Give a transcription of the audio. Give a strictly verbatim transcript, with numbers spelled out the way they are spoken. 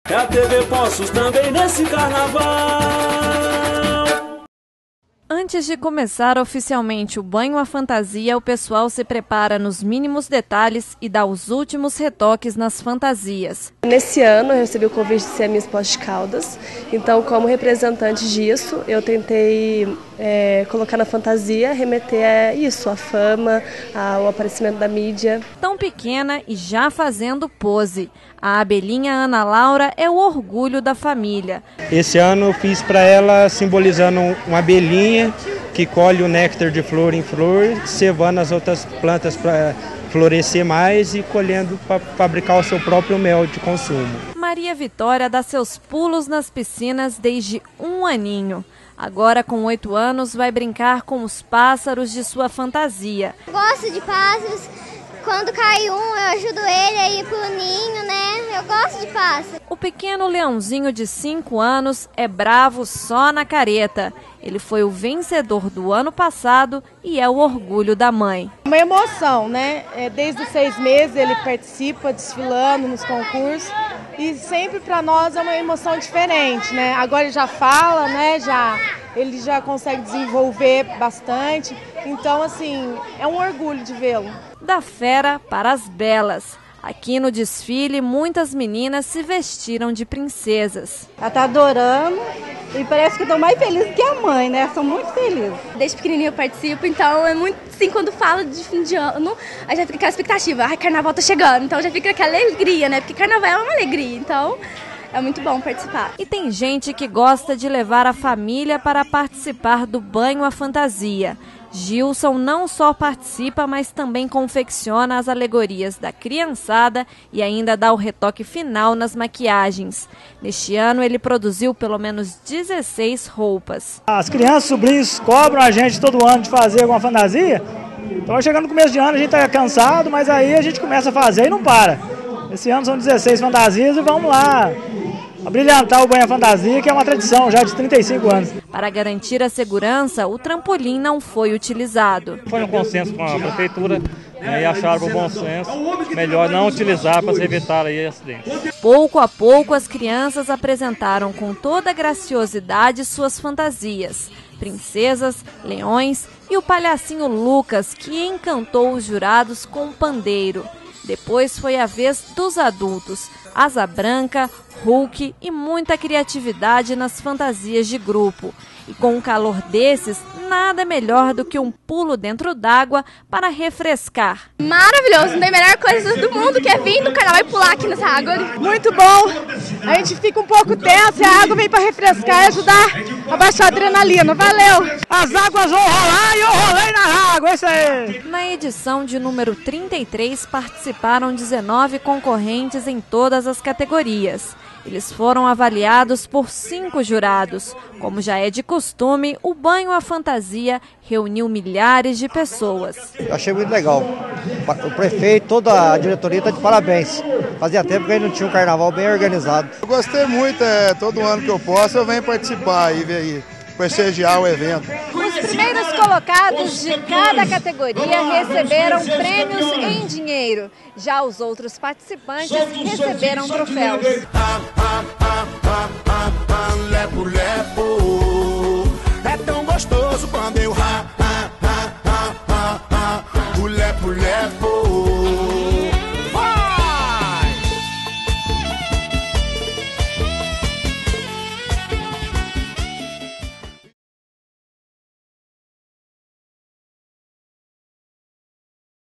É a T V Poços também nesse carnaval. Antes de começar oficialmente o banho à fantasia, o pessoal se prepara nos mínimos detalhes e dá os últimos retoques nas fantasias. Nesse ano eu recebi o convite de ser a Miss Poços de Caldas, então como representante disso eu tentei é, colocar na fantasia, remeter a isso, a fama, ao aparecimento da mídia. Tão pequena e já fazendo pose, a abelhinha Ana Laura é o orgulho da família. Esse ano eu fiz para ela simbolizando uma abelhinha que colhe o néctar de flor em flor, cevando as outras plantas para florescer mais e colhendo para fabricar o seu próprio mel de consumo. Maria Vitória dá seus pulos nas piscinas desde um aninho. Agora, com oito anos, vai brincar com os pássaros de sua fantasia. Gosto de pássaros. Quando cai um, eu ajudo ele a ir pro ninho, né? Eu gosto de pássaro. O pequeno leãozinho de cinco anos é bravo só na careta. Ele foi o vencedor do ano passado e é o orgulho da mãe. Uma emoção, né? Desde os seis meses ele participa desfilando nos concursos e sempre para nós é uma emoção diferente, né? Agora ele já fala, né? Já, ele já consegue desenvolver bastante. Então, assim, é um orgulho de vê-lo. Da fera para as belas. Aqui no desfile, muitas meninas se vestiram de princesas. Ela tá adorando e parece que estão mais felizes que a mãe, né? São muito felizes. Desde pequenininha eu participo, então é muito assim, quando fala de fim de ano, aí já fica aquela expectativa, ai, carnaval tá chegando, então já fica aquela alegria, né? Porque carnaval é uma alegria, então é muito bom participar. E tem gente que gosta de levar a família para participar do banho à fantasia. Gilson não só participa, mas também confecciona as alegorias da criançada e ainda dá o retoque final nas maquiagens. Neste ano ele produziu pelo menos dezesseis roupas. As crianças, sobrinhos cobram a gente todo ano de fazer alguma fantasia. Então chegando no começo de ano a gente está cansado, mas aí a gente começa a fazer e não para. Esse ano são dezesseis fantasias e vamos lá a brilhantar o banho à fantasia, que é uma tradição já de trinta e cinco anos. Para garantir a segurança, o trampolim não foi utilizado. Foi um consenso com a prefeitura, né, e acharam por bom senso melhor não utilizar para se evitar aí acidentes. Pouco a pouco as crianças apresentaram com toda a graciosidade suas fantasias. Princesas, leões e o palhacinho Lucas, que encantou os jurados com um pandeiro. Depois foi a vez dos adultos, Asa Branca, Hulk e muita criatividade nas fantasias de grupo. E com um calor desses, nada melhor do que um pulo dentro d'água para refrescar. Maravilhoso, não tem a melhor coisa do mundo que é vir no carnaval e pular aqui nessa água. Muito bom, a gente fica um pouco tenso e a água vem para refrescar e ajudar a baixar a adrenalina, valeu! As águas vão rolar e eu rolei na água, isso aí! Na edição de número trinta e três participaram dezenove concorrentes em todas as categorias. Eles foram avaliados por cinco jurados. Como já é de costume, o banho à fantasia reuniu milhares de pessoas. Eu achei muito legal. O prefeito, toda a diretoria está de parabéns. Fazia tempo que a gente não tinha um carnaval bem organizado. Eu gostei muito, é, todo ano que eu posso eu venho participar e ver aí, prestigiar o evento. Os primeiros colocados de cada categoria receberam prêmios em dinheiro. Já os outros participantes receberam troféus.